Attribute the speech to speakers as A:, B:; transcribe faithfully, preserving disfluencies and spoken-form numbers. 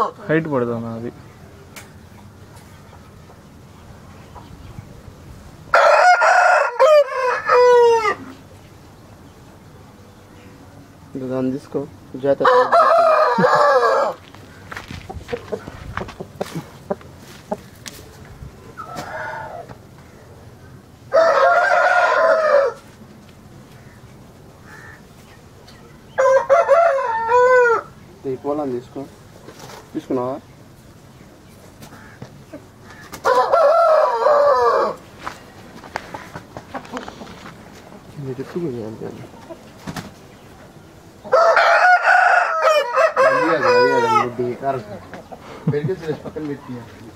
A: Height పడుతుంది అది.
B: దాన్ని తీసుకో జాగ్రత్త. ఈ పొలం తీసుకో. తీసుకున్నావా? మీరు ఎత్తుకుని అంతే అది అది ముద్దు కారం పెరిగి పక్కన పెట్టి